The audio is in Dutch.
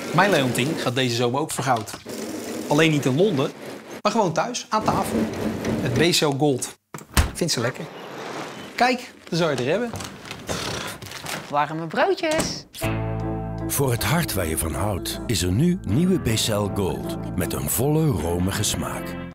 Mijn Leontien gaat deze zomer ook voor goud. Alleen niet in Londen, maar gewoon thuis, aan tafel. Met BCL Gold. Vindt ze lekker. Kijk, dan zou je er hebben. Warme broodjes. Voor het hart waar je van houdt is er nu nieuwe BCL Gold met een volle romige smaak.